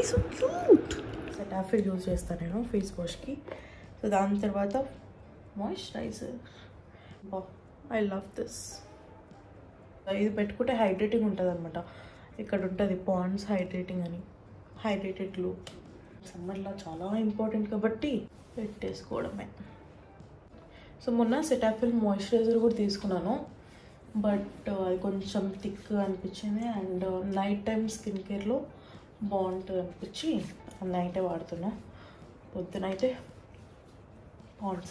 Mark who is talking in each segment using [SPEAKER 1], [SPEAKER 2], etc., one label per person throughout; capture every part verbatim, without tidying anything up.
[SPEAKER 1] is so cute. Cetaphil use చేస్తాను నేను face వాష్కి. So దాని తర్వాత మాయిశ్చరైజర్. I love this. ఇది పెట్టుకుంటే హైడ్రేటింగ్ ఉంటుంది అనమాట. ఇక్కడ ఉంటుంది పాండ్స్ హైడ్రేటింగ్ అని, హైడ్రేటెడ్ గ్లో. సమ్మర్లో చాలా ఇంపార్టెంట్ కాబట్టి పెట్టేసుకోవడమే. సో మొన్న సెటాఫిల్ మాయిశ్చరైజర్ కూడా తీసుకున్నాను, బట్ అది కొంచెం థిక్గా అనిపించింది అండ్ నైట్ టైం స్కిన్ కేర్లో బాగుంటుంది అనిపించి నైటే వాడుతున్నా. పొద్దునైతే Pond's.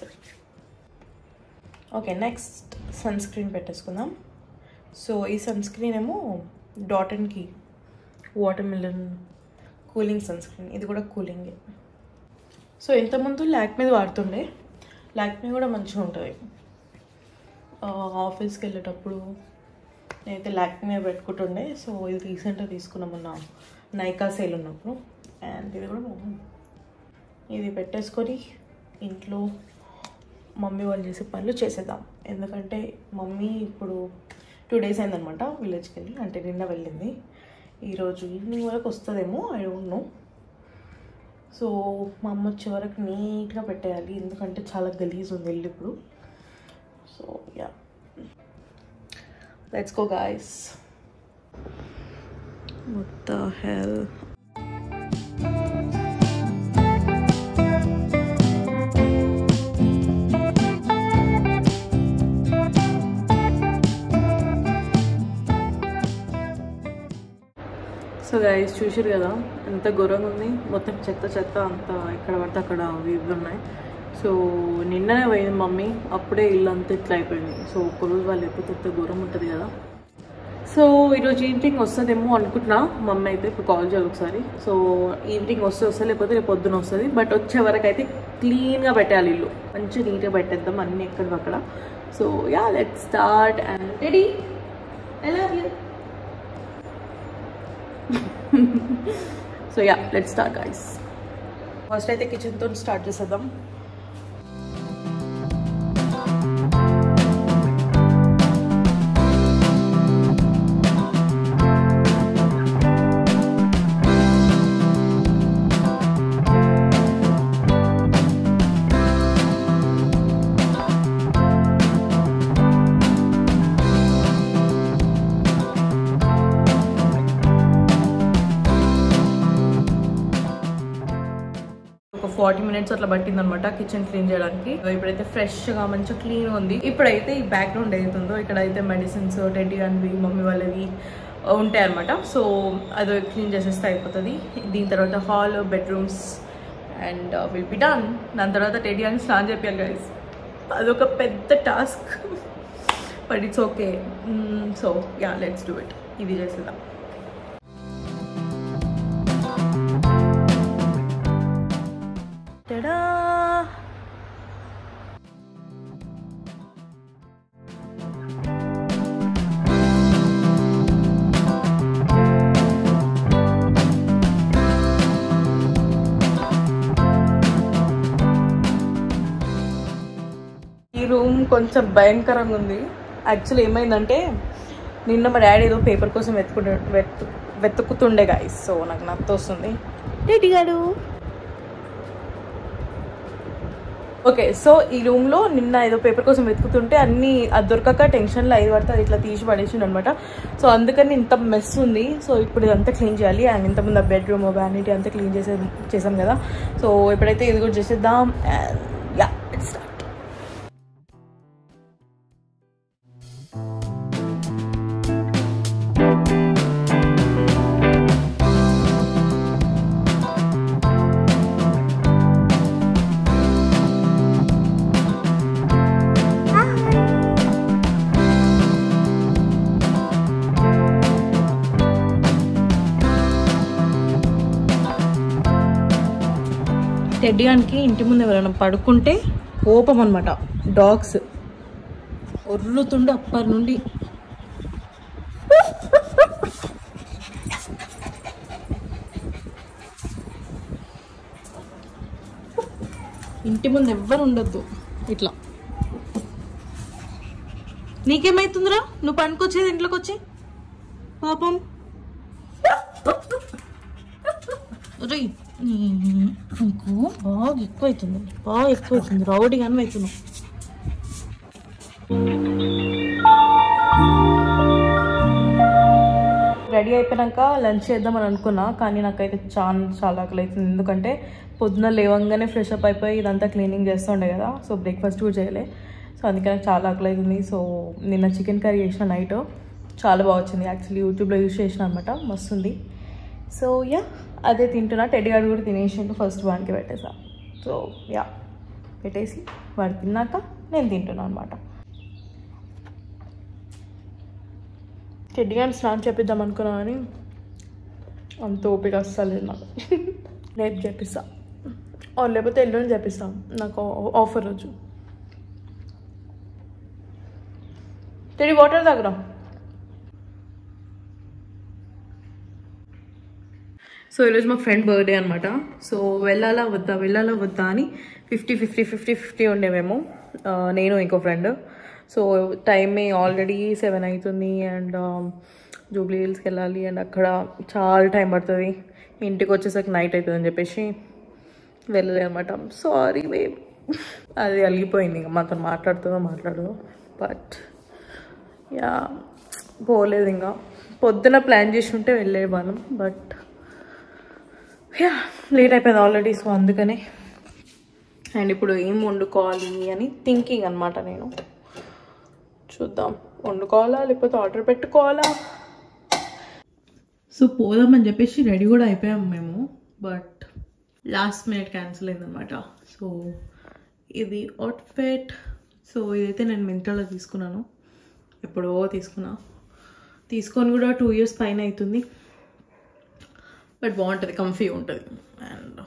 [SPEAKER 1] Okay, next sunscreen పెట్టేసుకుందాం. సో ఈ సన్ స్క్రీన్ ఏమో Dot and Key watermelon cooling sunscreen. ఇది కూడా కూలింగే. సో ఇంతకుముందు లాక్మీది వాడుతుండే. లాక్మీ కూడా మంచిగా ఉంటుంది. ఆఫీస్కి వెళ్ళేటప్పుడు నేనైతే లాక్మీ పెట్టుకుంటుండే. సో ఇది రీసెంట్గా తీసుకున్నాం మొన్న నైకా సేల్ ఉన్నప్పుడు. అండ్ ఇది కూడా బాగుంది. ఇది పెట్టేసుకొని ఇంట్లో మమ్మీ వాళ్ళు చేసే పనులు చేసేద్దాం. ఎందుకంటే మమ్మీ ఇప్పుడు టూ డేస్ అయిందనమాట విలేజ్కి వెళ్ళి. అంటే నిన్న వెళ్ళింది. ఈరోజు ఈవినింగ్ వరకు వస్తుందేమో, ఐ డోంట్ నో. సో మా అమ్మ వచ్చే వరకు నీట్గా పెట్టేయాలి, ఎందుకంటే చాలా గలీజ్ ఉంది ఇల్లు ఇప్పుడు. So yeah, let's go guys. What the hell. So guys చూసారు కదా ఎంత ఘోరంగా ఉంది. మొత్తం చెత్త చెత్త అంతా ఎక్కడ పడితే అక్కడ వీళ్ళు ఉన్నాయి. సో నిన్ననే పోయింది మమ్మీ, అప్పుడే ఇల్లు అంతా ఇట్లా అయిపోయింది. సో ఒక్కరోజు వాళ్ళు ఎప్పుడు ఎంత ఘోరం ఉంటుంది కదా. సో ఈరోజు ఈవినింగ్ వస్తుందేమో అనుకుంటున్నా. మమ్మీ అయితే ఇప్పుడు కాల్ చేయాలి ఒకసారి. సో ఈవినింగ్ వస్తే వస్తుంది, లేకపోతే రేపు పొద్దున వస్తుంది. బట్ వచ్చే వరకు అయితే క్లీన్గా పెట్టాలి ఇల్లు, మంచిగా నీట్గా పెట్టేద్దాం అన్నీ ఎక్కడికక్కడ. So yeah, let's start. And ready. I love you. So yeah, let's start guys. First అయితే కిచెన్తో స్టార్ట్ చేసేద్దాం. ఫార్టీ మినిట్స్ అట్లా పట్టింది అనమాట కిచెన్ క్లీన్ చేయడానికి. ఇప్పుడైతే ఫ్రెష్గా మంచిగా క్లీన్ ఉంది. ఇప్పుడైతే ఈ బ్యాక్గ్రౌండ్ అవుతుందో ఇక్కడైతే మెడిసిన్స్ టెడ్డీ అనివి మమ్మీ వాళ్ళవి ఉంటాయి అనమాట. సో అది క్లీన్ చేసేస్తే అయిపోతుంది. దీని తర్వాత hall, bedrooms and will be done. దాని తర్వాత టెడ్డీ అని స్నాన్ చెప్పాలి గైస్. అదొక పెద్ద task, but it's okay. So yeah, let's do it. ఇది చేసేద్దాం. ఈ రూమ్ కొంచెం భయంకరంగా ఉంది. యాక్చువల్లీ ఏమైందంటే నిన్న మా డాడీ ఏదో పేపర్ కోసం వెతుకుంటు వెతు వెతుకుతుండే గాయస్. సో నాకు నత్త వస్తుంది. డాడీ గారు ఓకే. సో ఈ రూమ్లో నిన్న ఏదో పేపర్ కోసం వెతుకుతుంటే అన్నీ అది దొరకక టెన్షన్లో ఐదు పడితే అది ఇట్లా తీసి పడేసిండు అనమాట. సో అందుకని ఇంత మెస్ ఉంది. సో ఇప్పుడు ఇదంతా క్లీన్ చేయాలి. అండ్ ఇంతకుముందు ఆ బెడ్రూమ్ వ్యానిటీ అంతా క్లీన్ చేసే చేసాం కదా. సో ఇప్పుడైతే ఇది కూడా చేసేద్దాం. And yeah, it's start. టెడ్డీగానికి ఇంటి ముందు ఎవరైనా పడుకుంటే కోపం అనమాట. డాగ్స్ ఒర్రుతుండే అప్పటి నుండి. ఇంటి ముందు ఎవ్వరు ఉండొద్దు ఇట్లా. నీకేమైతుందిరా, నువ్వు పనుకొచ్చేది ఇంట్లోకి వచ్చి పాపం నీకు బాగా ఎక్కువైతుంది బాగా ఎక్కువైతుంది రౌడీ కానీ అవుతున్నావు. రెడీ అయిపోయాక లంచ్ చేద్దామని అనుకున్నా, కానీ నాకైతే చాలా చాలా ఆకలి అవుతుంది. ఎందుకంటే పొద్దున లేవంగానే ఫ్రెష్ అప్ అయిపోయి ఇదంతా క్లీనింగ్ చేస్తుండే కదా, సో బ్రేక్ఫాస్ట్ కూడా చేయలే. సో అందుకే నాకు చాలా ఆకలి అవుతుంది. సో నిన్న చికెన్ కర్రీ చేసిన నైట్ చాలా బాగా వచ్చింది. యాక్చువల్లీ యూట్యూబ్లో యూస్ చేసిన అనమాట, మస్తుంది. సో యా అదే తింటున్నా. టెడ్డీ గారు కూడా తినేసిండు, ఫస్ట్ వానికి పెట్టేసా. సో యా పెట్టేసి వాడు తిన్నాక నేను తింటున్నాను అనమాట. టెడ్డీ గారిని స్నానం చేపిద్దాం అనుకున్నా కానీ అంత ఓపిక వస్తలేదు నాకు. రేపు చేపిస్తా, లేకపోతే ఎల్లుండి చేపిస్తాం, నాకు ఆఫర్ రోజు. టెడ్డీ వాటర్ దగ్గర. సో ఈరోజు మా ఫ్రెండ్ బర్త్డే అనమాట. సో వెళ్ళాలా వద్దా వెళ్ళాలా వద్దా అని ఫిఫ్టీ ఫిఫ్టీ ఫిఫ్టీ ఫిఫ్టీ ఉండేమేమో, నేను ఇంకో friend. So time already seven అవుతుంది అండ్ జూబ్లీ హిల్స్కి వెళ్ళాలి అండ్ అక్కడ చాలా టైం పడుతుంది. ఇంటికి వచ్చేసరికి నైట్ అవుతుంది అని చెప్పేసి వెళ్ళలే అనమాట. సారీ బేబ్, అది అలిగిపోయింది. ఇంకా మాతో మాట్లాడుతుందో మాట్లాడదో, బట్ యా పోలేదు. ఇంకా పొద్దున ప్లాన్ చేసి ఉంటే వెళ్ళే వాళ్ళం, బట్ యా లేట్ అయిపోయింది ఆల్రెడీ. సో అందుకనే అండ్ ఇప్పుడు ఏం వండుకోవాలి అని థింకింగ్ అనమాట. నేను చూద్దాం, వండుకోవాలా లేకపోతే ఆర్డర్ పెట్టుకోవాలా. సో పోదామని చెప్పేసి రెడీ కూడా అయిపోయాము మేము, బట్ లాస్ట్ మినిట్ క్యాన్సిల్ అయిందనమాట. సో ఇది అవుట్ఫిట్. సో ఇదైతే నేను మింత్రాలో తీసుకున్నాను, ఎప్పుడో తీసుకున్నా. తీసుకొని కూడా టూ ఇయర్స్ పైన అవుతుంది, బట్ బాగుంటుంది, కంఫీ ఉంటుంది. అండ్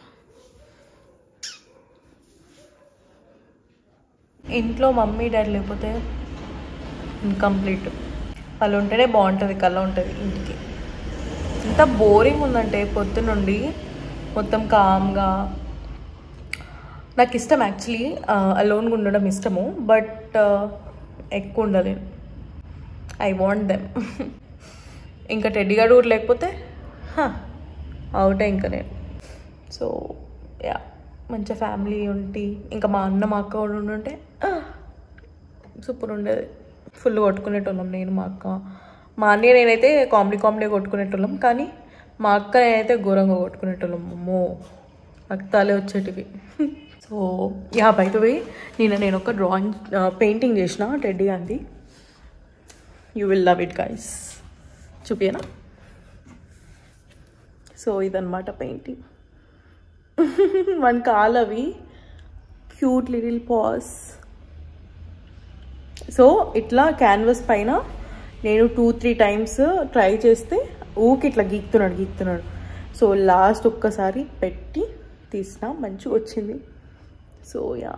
[SPEAKER 1] ఇంట్లో మమ్మీ డాడీ లేకపోతే ఇన్కంప్లీట్. వాళ్ళు ఉంటేనే బాగుంటుంది, కళ్ళ ఉంటుంది ఇంటికి. ఎంత బోరింగ్ ఉందంటే పొద్దునుండి మొత్తం కామ్గా. నాకు ఇష్టం యాక్చువల్లీ అలోన్గా ఉండడం ఇష్టము, బట్ ఎక్కువ ఉండలేను. I want them. ఇంకా టెడ్డీ గారు కూడా లేకపోతే అవుటే ఇంకా నేను. సో యా మంచిగా ఫ్యామిలీ ఉండి ఇంకా మా అన్న మా అక్క కూడా ఉండుంటే సూపర్ ఉండేది. ఫుల్ కొట్టుకునేటోళ్ళం నేను మా అక్క. మా అన్నయ్య నేనైతే కామెడీ కామెడీ కొట్టుకునేటోళ్ళం, కానీ మా అక్క నేనైతే ఘోరంగా కొట్టుకునేటోళ్ళం. అమ్మో రక్తాలే వచ్చేటివి. So yeah by the way నిన్న నేను ఒక డ్రాయింగ్ పెయింటింగ్ చేసిన Teddy Gandhi. You will love it guys. చూపియనా? సో ఇదన్నమాట పెయింటింగ్. వన్ కాల్ అవి క్యూట్ లిటిల్ పాస్. సో ఇట్లా క్యాన్వాస్ పైన నేను టూ త్రీ టైమ్స్ ట్రై చేస్తే ఊకి ఇట్లా గీక్తున్నాడు గీక్తున్నాడు సో లాస్ట్ ఒక్కసారి పెట్టి తీసిన మంచిగా వచ్చింది. సో యా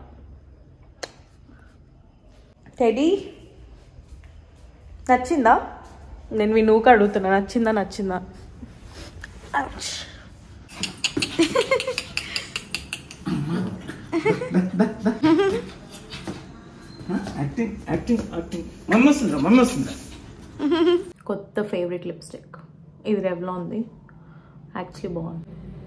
[SPEAKER 1] టెడీ నచ్చిందా? నేను మీ నువ్వుకి అడుగుతున్నా, నచ్చిందా నచ్చిందా? కొత్త ఫేవరెట్ లిప్స్టిక్ ఇది రెవ్లాన్ ఉంది, యాక్చువల్లీ బాగుంది.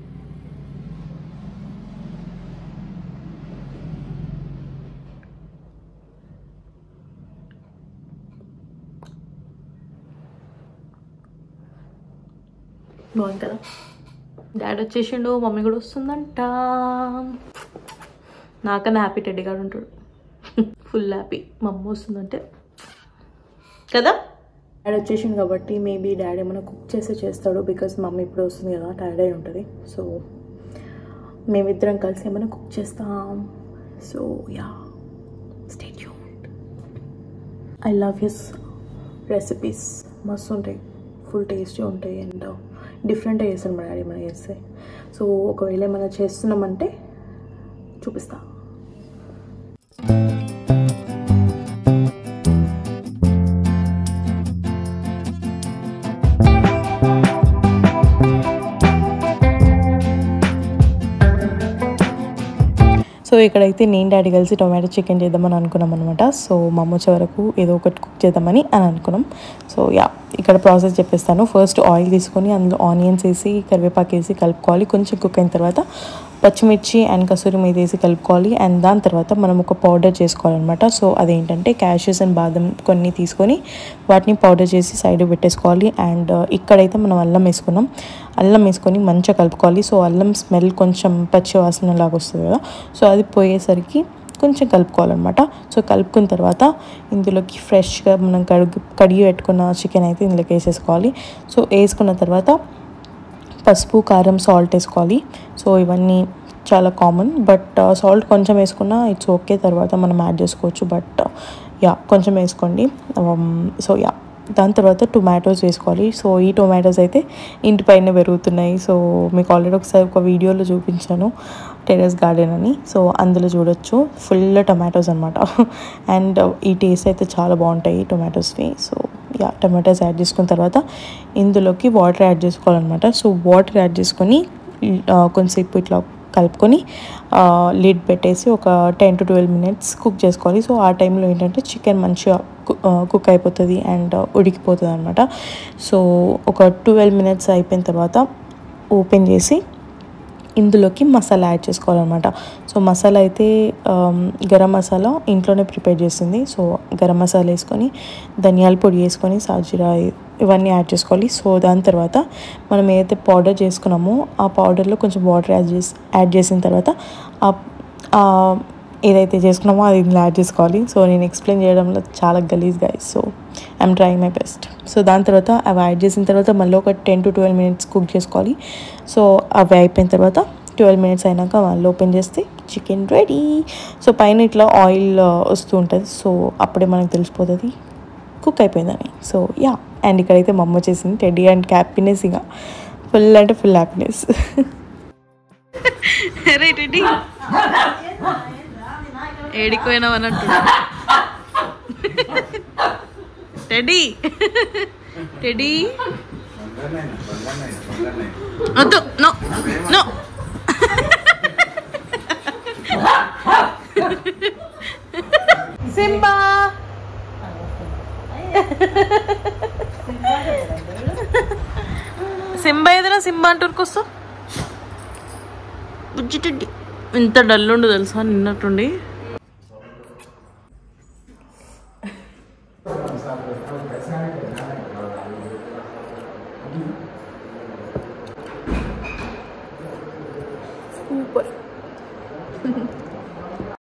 [SPEAKER 1] బాగుంది కదా. డాడీ వచ్చేసిండు, మమ్మీ కూడా వస్తుందంట. నాకన్నా హ్యాపీ టెడ్డీ గారు ఉంటాడు, ఫుల్ హ్యాపీ. మమ్మీ వస్తుందంటే కదా. డాడీ వచ్చేసిండు కాబట్టి మేబీ డాడీ ఏమైనా కుక్ చేస్తే చేస్తాడు, బికాస్ మమ్మీ ఇప్పుడు వస్తుంది కదా, టైర్డ్ అయి ఉంటుంది. సో మేమిద్దరం కలిసి ఏమైనా కుక్ చేస్తాం. So yeah stay tuned. I love his recipes, మస్తు ఉంటాయి, ఫుల్ టేస్టీ ఉంటాయి అండ్ డిఫరెంట్గా చేస్తాను మా డాడీ ఏమైనా చేస్తే. సో ఒకవేళ ఏమైనా చేస్తున్నామంటే చూపిస్తా. సో ఇక్కడైతే నేను డాడీ కలిసి టొమాటో చికెన్ చేద్దామని అనుకున్నాం అనమాట. సో మా అమ్మ వచ్చే వరకు ఏదో ఒకటి కుక్ చేద్దామని అని అనుకున్నాం. సో యా ఇక్కడ ప్రాసెస్ చెప్పేస్తాను. ఫస్ట్ ఆయిల్ తీసుకొని అందులో ఆనియన్స్ వేసి కరివేపాకు వేసి కలుపుకోవాలి. కొంచెం కుక్ అయిన తర్వాత పచ్చిమిర్చి అండ్ కసూరి మీద వేసి కలుపుకోవాలి. అండ్ దాని తర్వాత మనం ఒక పౌడర్ చేసుకోవాలన్నమాట. సో అదేంటంటే క్యాష్యూస్ అండ్ బాదం కొన్ని తీసుకొని వాటిని పౌడర్ చేసి సైడ్ పెట్టేసుకోవాలి. అండ్ ఇక్కడైతే మనం అల్లం వేసుకున్నాం. అల్లం వేసుకొని మంచిగా కలుపుకోవాలి. సో అల్లం స్మెల్ కొంచెం పచ్చి వాసన లాగా వస్తుంది కదా, సో అది పోయేసరికి కొంచెం కలుపుకోవాలన్నమాట. సో కలుపుకున్న తర్వాత ఇందులోకి ఫ్రెష్గా మనం కడిగి కడిగి పెట్టుకున్న చికెన్ అయితే ఇందులోకి వేసేసుకోవాలి. సో వేసుకున్న తర్వాత పసుపు, కారం, సాల్ట్ వేసుకోవాలి. సో ఇవన్నీ చాలా కామన్, బట్ సాల్ట్ కొంచెం వేసుకున్నా ఇట్స్ ఓకే, తర్వాత మనం యాడ్ చేసుకోవచ్చు. బట్ యా కొంచెం వేసుకోండి. సో యా దాని తర్వాత టొమాటోస్ వేసుకోవాలి. సో ఈ టొమాటోస్ అయితే ఇంటి పైన పెరుగుతున్నాయి. సో మీకు ఆల్రెడీ ఒకసారి ఒక వీడియోలో చూపించాను టెర్రస్ గార్డెన్ అని. సో అందులో చూడొచ్చు ఫుల్ టొమాటోస్ అనమాట. అండ్ ఈ టేస్ట్ అయితే చాలా బాగుంటాయి టొమాటోస్వి. సో యా టొమాటోస్ యాడ్ చేసుకున్న తర్వాత ఇందులోకి వాటర్ యాడ్ చేసుకోవాలన్నమాట. సో వాటర్ యాడ్ చేసుకొని కొంచెంసేపు ఇట్లా కలుపుకొని లిడ్ పెట్టేసి ఒక ten to twelve minutes cook చేసుకోవాలి. సో ఆ టైంలో ఏంటంటే చికెన్ మంచిగా కుక్ అయిపోతుంది అండ్ ఉడికిపోతుంది అనమాట. సో ఒక ట్వెల్వ్ మినిట్స్ అయిపోయిన తర్వాత ఓపెన్ చేసి ఇందులోకి మసాలా యాడ్ చేసుకోవాలన్నమాట. సో మసాలా అయితే గరం మసాలా ఇంట్లోనే ప్రిపేర్ చేసింది. సో గరం మసాలా వేసుకొని ధనియాల పొడి వేసుకొని సాజీరా ఇవన్నీ యాడ్ చేసుకోవాలి. సో దాని తర్వాత మనం ఏదైతే పౌడర్ చేసుకున్నామో ఆ పౌడర్లో కొంచెం వాటర్ యాడ్ చేసి యాడ్ చేసిన తర్వాత ఏదైతే చేసుకున్నామో అది ఇందులో యాడ్ చేసుకోవాలి. సో నేను ఎక్స్ప్లెయిన్ చేయడంలో చాలా గలీజ్ guys, so I'm trying my best. So దాని తర్వాత అవి యాడ్ చేసిన తర్వాత మళ్ళీ ఒక ten to twelve minutes cook చేసుకోవాలి. సో అవి అయిపోయిన తర్వాత ట్వెల్వ్ మినిట్స్ అయినాక మళ్ళీ ఓపెన్ చేస్తే చికెన్ రెడీ. సో పైన ఇట్లా ఆయిల్ వస్తూ ఉంటుంది. సో అప్పుడే మనకు తెలిసిపోతుంది కుక్ అయిపోయిందని. సో యా అండ్ ఇక్కడైతే మా అమ్మ చేసింది టెడ్డీ అండ్ హ్యాపీనెస్, ఇక ఫుల్ అంటే ఫుల్ హ్యాపీనెస్. అరే టెడ్డీ ఏడిపోయినావు అని అంటున్నా. టెడ్డీ టెడ్డీ వద్దు, నో నో. సింబా సింబా ఏదైనా సింబా అంటూరుకొస్తావు బుజ్జి టెడ్డీ. ఇంత డల్లుండు తెలుసా నిన్నట్టుండి. సూపర్.